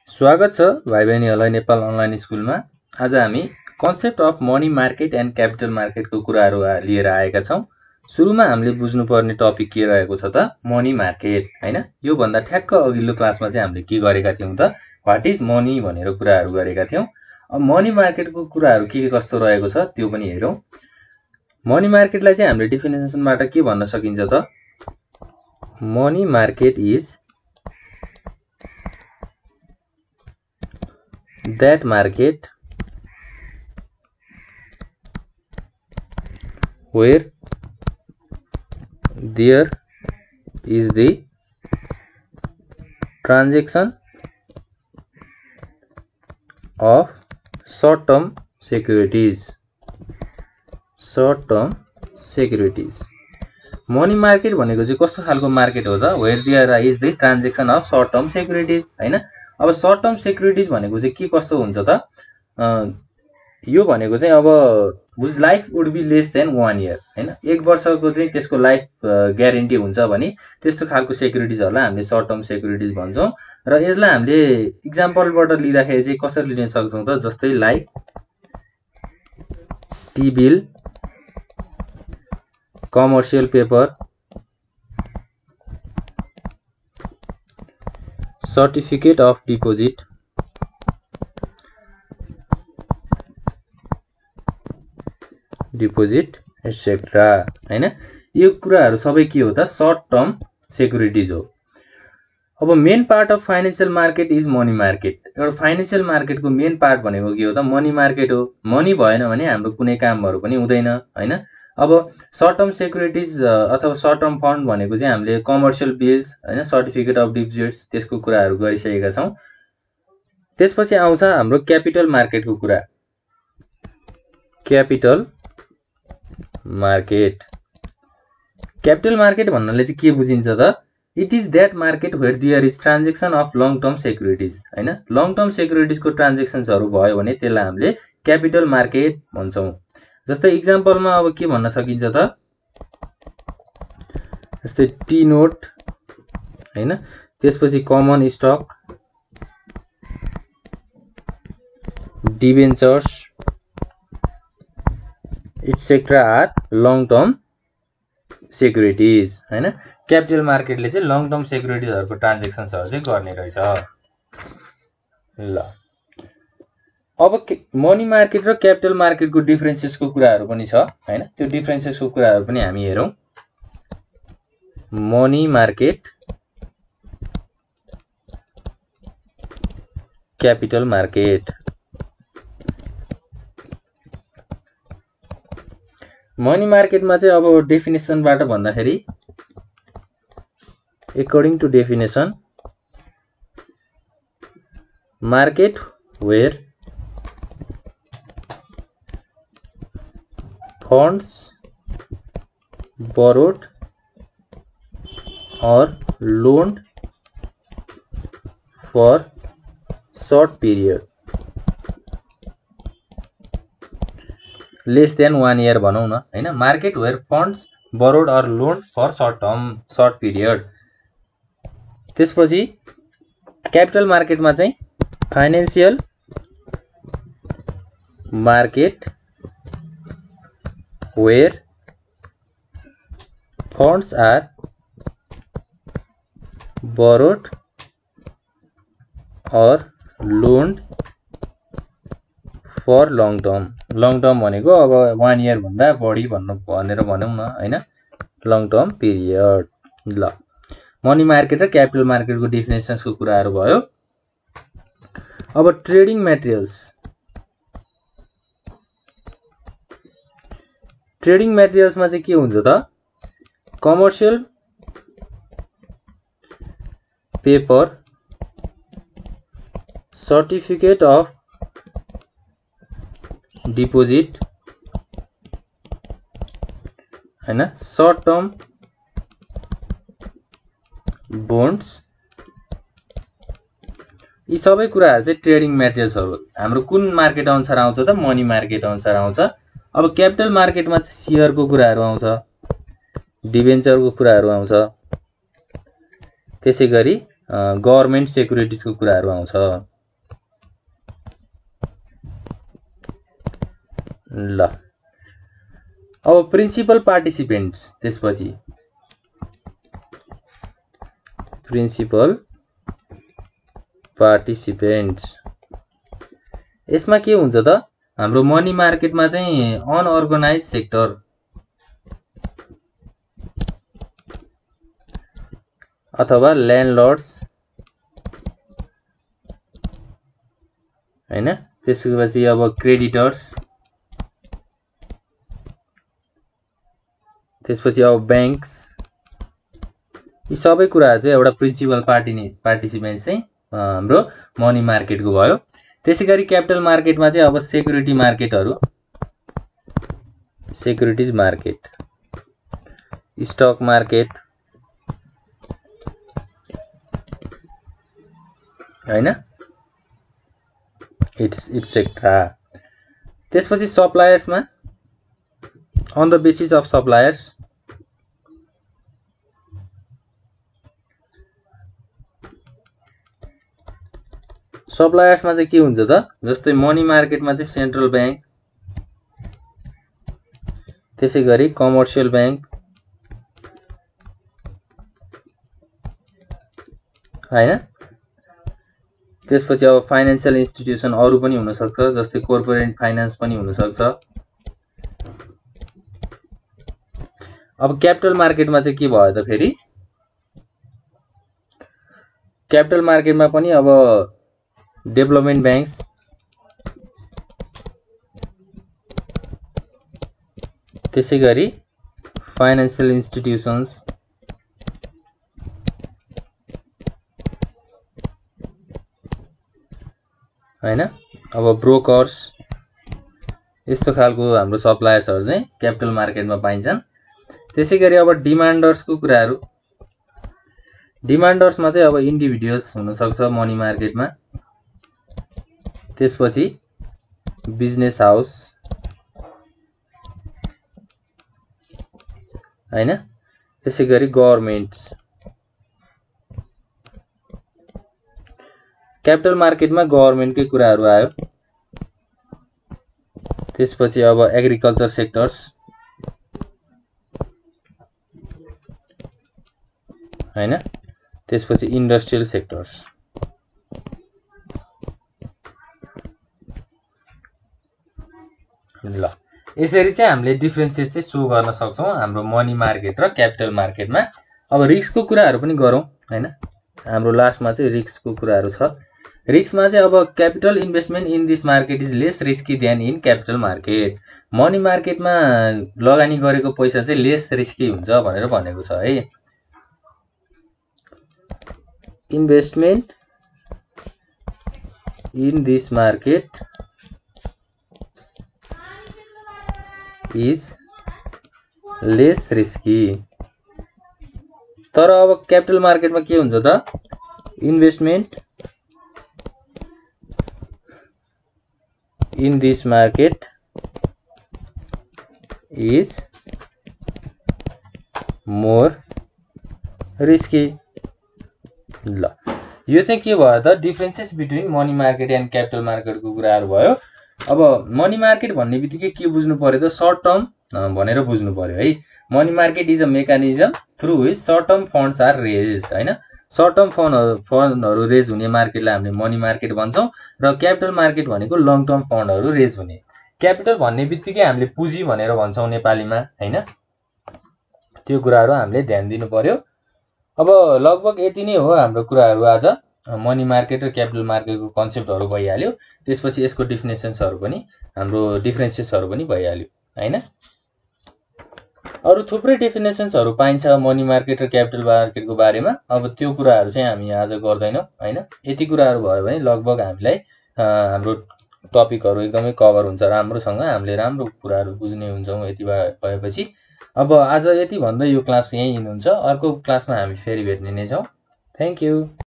स्वागत छ भाइ बहिनीहरूलाई नेपाल अनलाइन स्कुलमा। आज हामी concept of money market and capital मार्केटको कुराहरू लिएर आएका छौँ। सुरुमा हामीले बुझ्नुपर्ने टपिक के रहेको छ त मनी मार्केट हैन। यो भन्दा ठ्याक्क अघिल्लो क्लासमा चाहिँ हामीले के गरेका थियौँ त व्हाट इज मनी भनेर कुराहरू गरेका थियौँ। अब मनी मार्केटको कुराहरू के कस्तो रहेको छ त्यो पनि हेरौँ। मनी मार्केटलाई चाहिँ हामीले डेफिनेसनबाट के भन्न सकिन्छ त money market is that market where there is the transaction of short-term securities. Money market भनेको चाहिँ कस्तो खालको मार्केट हो त where there is the transaction of short-term securities हैन। अब सर्ट टर्म सेक्युरिटीज भनेको चाहिँ के कस्तो हुन्छ त यो भनेको चाहिँ अब whose life would be less than 1 year हैन। 1 वर्षको चाहिँ त्यसको लाइफ ग्यारेन्टी हुन्छ भने त्यस्तो खालको सेक्युरिटीजहरुलाई हामीले सर्ट टर्म सेक्युरिटीज भन्छौं। र यसलाई हामीले एक्जाम्पलबाट लिँदाखेरि चाहिँ कसरी लिन सक्छौं त जस्तै like T bill, commercial paper, certificate of deposit, etcetera हैन। यो कुराहरु सबै के हो त सर्ट टर्म सेक्युरिटीज हो। अब main part of financial market is money market. एउटा फाइनेन्शियल मार्केटको मेन पार्ट भनेको के हो त मनी मार्केट हो। मनी भएन भने हाम्रो कुनै कामहरु पनि हुँदैन हैन। अब सर्ट टर्म सेक्युरिटीज अथवा सर्ट टर्म फन्ड भनेको चाहिँ हामीले कमर्शियल बिल्स हैन, सर्टिफिकेट अफ डिपोजिट्स त्यसको कुराहरु गरिसकेका छौं। त्यसपछि आउँछ हाम्रो क्यापिटल मार्केटको कुरा। क्यापिटल मार्केट भन्नाले चाहिँ के बुझिन्छ त it is that market where there is transaction of long term securities हैन। लङ टर्म सेक्युरिटीजको ट्रान्जेक्सन्सहरु भयो भने त्यसलाई हामीले क्यापिटल मार्केट भन्छौं। जस्तै एक्जाम्पलमा अब के भन्न सकिन्छ त जस्तै टी नोट हैन, त्यसपछि common stock, debentures etcetera are long term securities हैन। क्यापिटल मार्केटले चाहिँ लङ टर्म सेक्युरिटीजहरुको ट्रान्जेक्सन्सहरु चाहिँ गर्ने रहेछ। ल अब मनी मार्केट र क्यापिटल मार्केटको डिफरेन्सेसको कुराहरु पनि छ हैन। त्यो डिफरेन्सेसको कुराहरु पनि हामी हेरौं। Money market, capital market. Money मार्केटमा चाहिँ अब डेफिनेसनबाट भन्दाखेरि according to definition market where funds borrowed or loaned for short period less than 1 year भनौं न हैन। Market where funds borrowed or loaned for short period। त्यसपछि क्यापिटल मार्केटमा चाहिँ financial market where funds are borrowed or loaned for long term। long term भनेको अब 1 year भन्दा बढी भनेर भनौं न हैन, long term period। ल मनी मार्केट र क्यापिटल मार्केटको डेफिनेसन्सको कुराहरु भयो। अब ट्रेडिङ मटेरियल्स। ट्रेडिङ मटेरियल्समा चाहिँ के हुन्छ त commercial paper, certificate of deposit हैन, सर्ट टर्म बोन्ड्स, यी सबै कुराहरु चाहिँ ट्रेडिङ मटेरियल्सहरु हाम्रो कुन मार्केट अनुसार आउँछ त मनी मार्केट अनुसार आउँछ। अब क्यापिटल मार्केटमा चाहिँ शेयरको कुराहरु आउँछ, डिबेन्चरको कुराहरु आउँछ, त्यसैगरी गभर्नमेन्ट सेक्युरिटीजको कुराहरु आउँछ ल अब प्रिन्सिपल पार्टिसिपेन्ट्स, त्यसपछि प्रिन्सिपल पार्टिसिपेन्ट्स यसमा के हुन्छ त हाम्रो मनी मार्केटमा चाहिँ अनअर्गनाइज सेक्टर अथवा ल्यान्डलर्ड्स हैन, त्यसपछि अब क्रेडिटर्स, त्यसपछि अब ब्याङ्क्स, यी सबै कुराहरु चाहिँ एउटा प्रिन्सिपल पार्टिसिपेन्ट चाहिँ हाम्रो मनी मार्केटको भयो। त्यसैगरी क्यापिटल मार्केटमा चाहिँ अब सेक्युरिटी मार्केटहरु, सेक्युरिटीज मार्केट, स्टक मार्केट हैन, इट्सेट्रा। त्यसपछि सप्लायर्समा on the basis of suppliers, सप्लायर्समा चाहिँ के हुन्छ त जस्तै मनी मार्केटमा चाहिँ सेन्ट्रल ब्याङ्क, त्यसैगरी कमर्सियल ब्याङ्क हैन, त्यसपछि अब फाइनान्शियल इन्स्टिट्युसन अरु पनि हुन सक्छ जस्तै कोर्पोरेट फाइनान्स पनि हुन सक्छ। अब क्यापिटल मार्केटमा चाहिँ के भयो त फेरि क्यापिटल मार्केटमा पनि अब डेभलपमेन्ट ब्याङ्क्स, त्यसैगरी फाइनान्शियल इन्स्टिट्युसन्स हैन, अब ब्रोकर्स, यस्तो खालको हाम्रो सप्लायर्सहरु चाहिँ क्यापिटल मार्केटमा पाइन्छन्। त्यसैगरी अब डिमान्डर्सको कुराहरु, डिमान्डर्समा चाहिँ अब इन्डिभिजुअल्स हुन सक्छ मनी मार्केटमा, त्यसपछि बिजनेस हाउस हैन, त्यसैगरी गभर्नमेन्ट्स। क्यापिटल मार्केटमा गभर्नमेन्टकै कुराहरु आयो। त्यसपछि अब एग्रिकल्चर सेक्टर्स हैन, त्यसपछि इन्डस्ट्रियल सेक्टर्स। ल यसरी चाहिँ हामीले डिफरेन्सेस चाहिँ सो गर्न सक्छौं हाम्रो मनी मार्केट र क्यापिटल मार्केटमा। अब रिस्कको कुराहरु पनि गरौँ हैन, हाम्रो लास्टमा चाहिँ रिस्कको कुराहरु छ। रिस्कमा चाहिँ अब capital investment in this market is less risky than in capital market. Money मार्केटमा लगानी गरेको पैसा चाहिँ लेस रिस्की हुन्छ भनेर भनेको छ है। Investment in this market is less risky. तर अब क्यापिटल मार्केटमा के हुन्छ त investment in this market is more risky. ल यो चाहिँ के भयो त differences between money market and capital मार्केटको कुराहरु भयो। अब मनी मार्केट भन्ने बित्तिकै के बुझ्नु पर्यो त सर्ट टर्म भनेर बुझ्नु पर्यो है। Money market is a mechanism through which short term funds are raised हैन। सर्ट टर्म फन्डहरु रेज हुने मार्केटलाई हामीले मनी मार्केट भन्छौं र क्यापिटल मार्केट भनेको लङ टर्म फन्डहरु रेज हुने। क्यापिटल भन्ने बित्तिकै हामीले पुँजी भनेर भन्छौं नेपालीमा हैन, त्यो कुराहरु हामीले ध्यान दिनु पर्यो। अब लगभग यति नै हो हाम्रो कुराहरु आज। मनी मार्केट र क्यापिटल मार्केटको कन्सेप्टहरु भइहाल्यो, त्यसपछि यसको डिफिनेसन्सहरु पनि हाम्रो डिफरेन्सेसहरु पनि भइहाल्यो हैन। अरु थुप्रै डेफिनेसन्सहरु पाइन्छ मनी मार्केट र क्यापिटल मार्केटको बारेमा। अब त्यो कुराहरु चाहिँ हामी आज गर्दैनौं हैन। यति कुराहरु भयो भने लगभग हामीलाई हाम्रो टपिकहरु एकदमै कभर हुन्छ राम्रोसँग, हामीले राम्रो कुराहरु बुझ्ने हुन्छौं यति भएपछि। अब आज यति भन्दै यो क्लास यही हुन्छ। अर्को क्लासमा हामी फेरि भेट्ने नै छौं। Thank you.